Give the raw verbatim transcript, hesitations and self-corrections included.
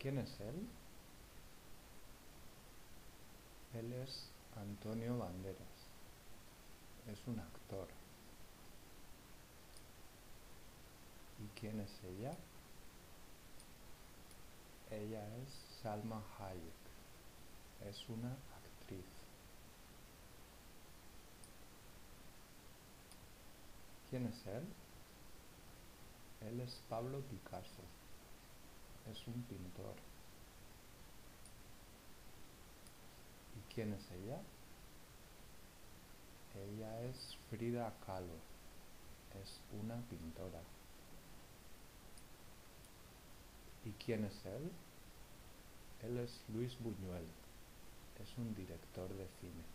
¿Quién es él? Él es Antonio Banderas. Es un actor. ¿Y quién es ella? Ella es Salma Hayek. Es una actriz. ¿Quién es él? Él es Pablo Picasso. Es un pintor. ¿Y quién es ella? Ella es Frida Kahlo. Es una pintora. ¿Y quién es él? Él es Luis Buñuel. Es un director de cine.